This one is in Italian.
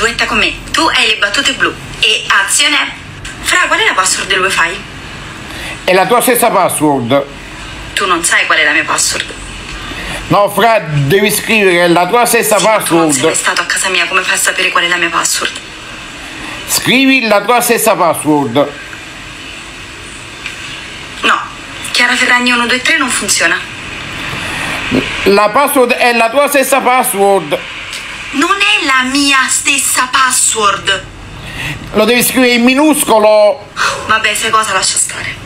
duetta con me. Tu hai le battute blu. E azione. Fra, qual è la password del wifi? È la tua stessa password. Tu non sai qual è la mia password. No, Fra, devi scrivere la tua stessa Sì, ma tu non sei mai password. stato a casa mia, come fai a sapere qual è la mia password? Scrivi la tua stessa password. No, Chiara Ferragni 123 non funziona. La password è la tua stessa password. Non è la mia stessa password. Lo devi scrivere in minuscolo. Vabbè, sai cosa? Lascia stare.